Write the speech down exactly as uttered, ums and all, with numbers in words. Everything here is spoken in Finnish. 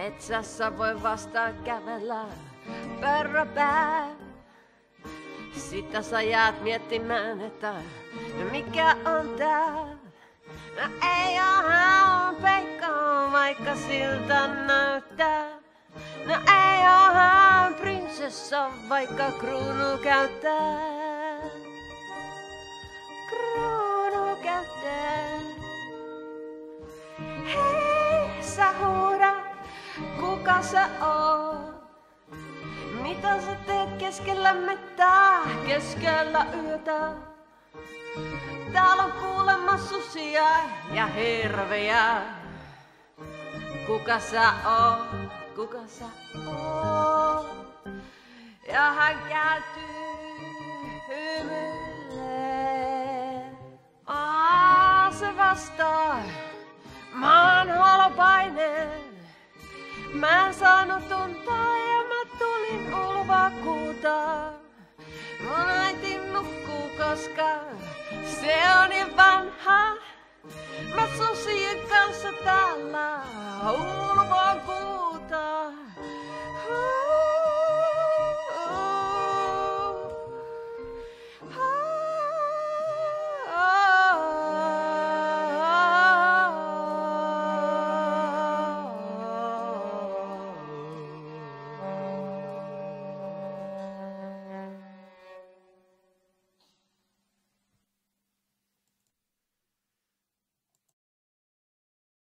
Metsässä voi vasta kävellä pörröpää. Sitä sä jäät miettimään, että no mikä on tää? No ei oo haanpeikkoa, vaikka siltä näyttää. No ei oo haan prinsessa, vaikka kruunu käyttää. Kruunu käyttää. Hei, sä huudat, kuka sä oot? Mitä sä teet keskellä mettää, keskellä yötä? Täällä on kuulemma susia ja hirviä. Kuka sä oot, kuka sä oot? Ja hän kääntyy hymyilee. Aa, se vastaa, mä oon holopainen. Mä en saanut tuntaa ja mä tulin ulvakuuta. Mun äiti nukkuu, koska se on niin vanha. Mä susien kanssa täällä ulvakuuta.